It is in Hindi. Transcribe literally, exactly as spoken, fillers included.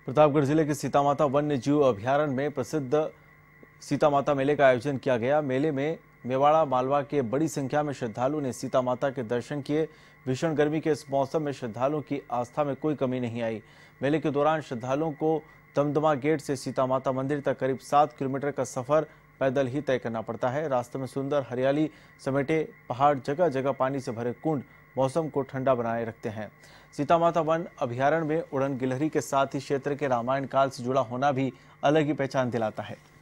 प्रतापगढ़ जिले के सीता माता वन्य जीव अभ्यारण्य में प्रसिद्ध सीता माता मेले का आयोजन किया गया। मेले में मेवाड़ा मालवा के बड़ी संख्या में श्रद्धालुओं ने सीता माता के दर्शन किए। भीषण गर्मी के इस मौसम में श्रद्धालुओं की आस्था में कोई कमी नहीं आई। मेले के दौरान श्रद्धालुओं को दमदमा गेट से सीता माता मंदिर तक करीब सात किलोमीटर का सफर पैदल ही तय करना पड़ता है। रास्ते में सुंदर हरियाली समेटे पहाड़, जगह जगह पानी से भरे कुंड मौसम को ठंडा बनाए रखते हैं। सीता माता वन अभ्यारण्य में उड़न गिलहरी के साथ ही क्षेत्र के रामायण काल से जुड़ा होना भी अलग ही पहचान दिलाता है।